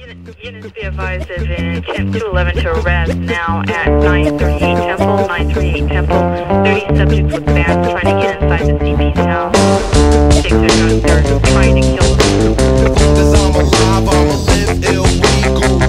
Units be advised of an attempt to 11 to arrest now at 938 Temple, 938 Temple. 30 subjects with bands trying to get inside the CP's house. Six are drunk, they're trying to kill them. Cause I'm alive, I'ma live illegal.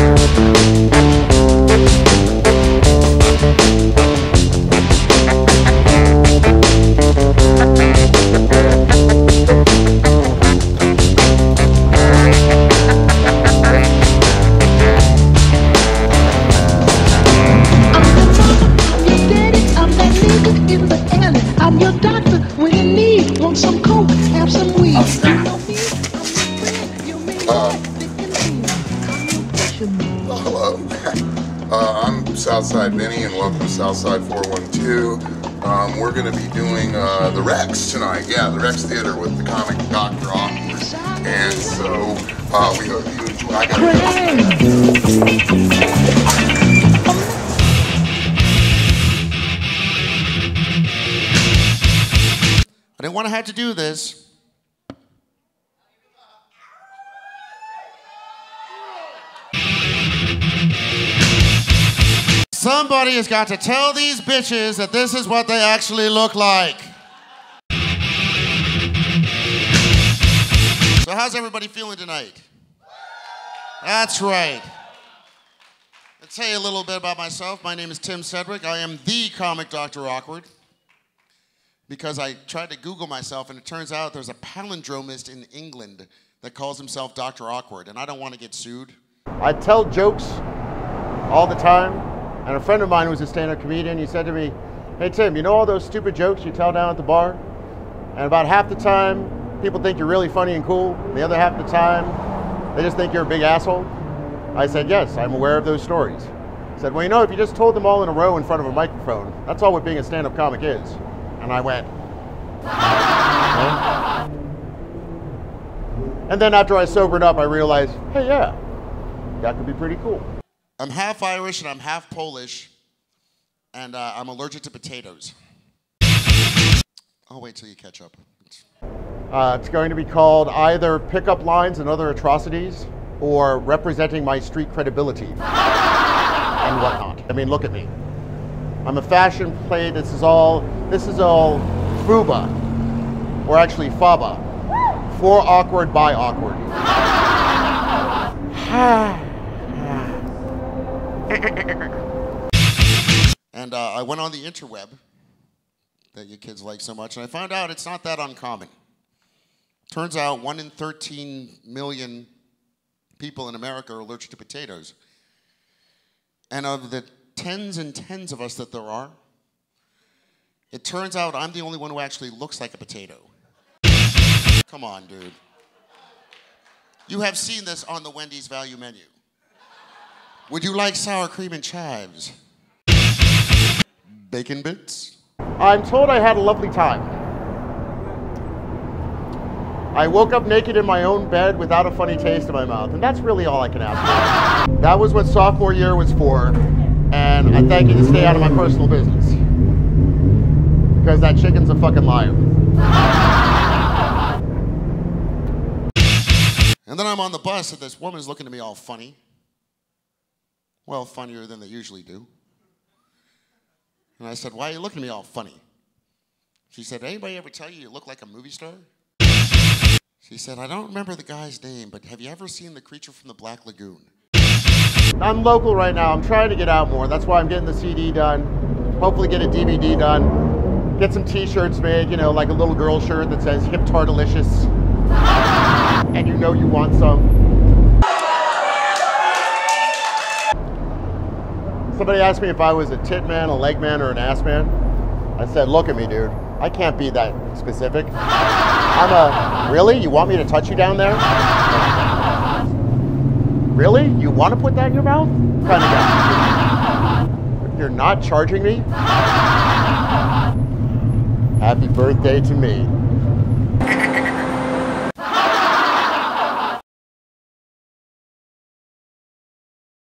I'm your doctor when you need. Want some coke, have some weed. Hello. I'm Southside Vinny and welcome to Southside 412. We're going to be doing the Rex tonight. Yeah, the Rex Theater with the comic Dr. Awkward. And so we hope you enjoy. I didn't want to have to do this. Somebody has got to tell these bitches that this is what they actually look like. So how's everybody feeling tonight? That's right. I'll tell you a little bit about myself. My name is Tim Sedwick. I am the comic Dr. Awkward. Because I tried to Google myself, and it turns out there's a palindromist in England that calls himself Dr. Awkward, and I don't want to get sued. I tell jokes all the time, and a friend of mine who was a stand-up comedian, he said to me, "Hey Tim, you know all those stupid jokes you tell down at the bar? And about half the time, people think you're really funny and cool, and the other half of the time, they just think you're a big asshole." I said, "Yes, I'm aware of those stories." He said, "Well, you know, if you just told them all in a row in front of a microphone, that's all what being a stand-up comic is." And I went. And then after I sobered up, I realized, hey, yeah, that could be pretty cool. I'm half Irish and I'm half Polish, and I'm allergic to potatoes. I'll wait till you catch up. It's going to be called either Pickup Lines and Other Atrocities or Representing My Street Credibility and whatnot. I mean, look at me. I'm a fashion plate. This is all FUBA, or actually FABA, for awkward by awkward. And I went on the interweb that you kids like so much, and I found out it's not that uncommon. Turns out 1 in 13 million people in America are allergic to potatoes. And of the tens and tens of us that there are, it turns out I'm the only one who actually looks like a potato. Come on, dude. You have seen this on the Wendy's value menu. Would you like sour cream and chives? Bacon bits? I'm told I had a lovely time. I woke up naked in my own bed without a funny taste in my mouth, and that's really all I can ask for. That was what sophomore year was for. And I thank you to stay out of my personal business. Because that chicken's a fucking liar. And then I'm on the bus and this woman's looking at me all funny. Well, funnier than they usually do. And I said, "Why are you looking at me all funny?" She said, "Anybody ever tell you look like a movie star?" She said, "I don't remember the guy's name, but have you ever seen The Creature from the Black Lagoon?" I'm local right now. I'm trying to get out more. That's why I'm getting the CD done. Hopefully get a DVD done. Get some t-shirts made, you know, like a little girl shirt that says Hip Tardelicious. And you know you want some. Somebody asked me if I was a tit man, a leg man, or an ass man. I said, look at me, dude. I can't be that specific. Really? You want me to touch you down there? Really? You want to put that in your mouth? Kind of guy. You're not charging me? Happy birthday to me.